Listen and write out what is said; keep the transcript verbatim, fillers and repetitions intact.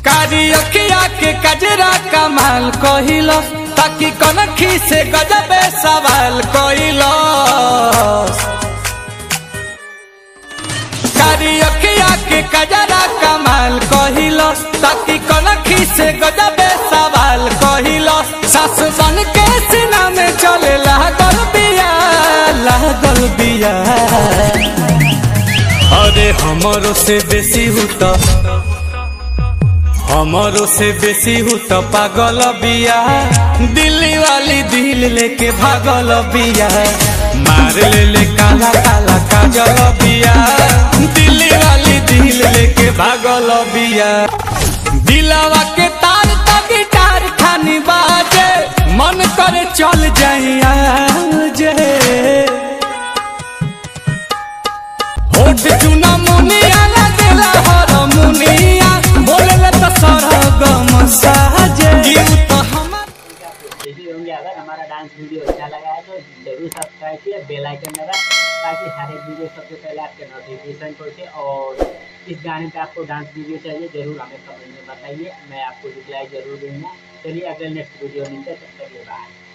कारी अखिया के कजरा कमाल कहिलो ताकि कनखी से गजबे सवाल कहिलो। कारी अखिया के कजरा कमाल कहिलो ताकि कनखी से गजबे सवाल कहिलो। सास बन के सीना में चले लागल बिया लागल बिया। अरे हमरो से बेसी हुता हमरो से बेसी हुता पागल बिया। दिल्ली वाली दिल लेके भागल बिया। मार ले ले काला काला काजल बिया। दिल्ली वाली दिल लेके भागल बिया। दिलावा के तार तो गिटार खानी बाजे मन करे चल जाइया जे। होठ चुना मुनिया लगेला हर मुनिया बोले तो सरगम साजे। होंगे अगर हमारा डांस वीडियो अच्छा लगा है तो जरूर सब्सक्राइब कीजिए बेल आइकन दबा ताकि हर एक वीडियो सबसे पहले आपके नोटिफिकेशन पहुंचे। और इस गाने पे आपको डांस वीडियो चाहिए जरूर हमें कमेंट में बताइए, मैं आपको रिप्लाई जरूर दूंगा। चलिए अगले नेक्स्ट वीडियो मिलते हैं, तब तक के लिए बाय।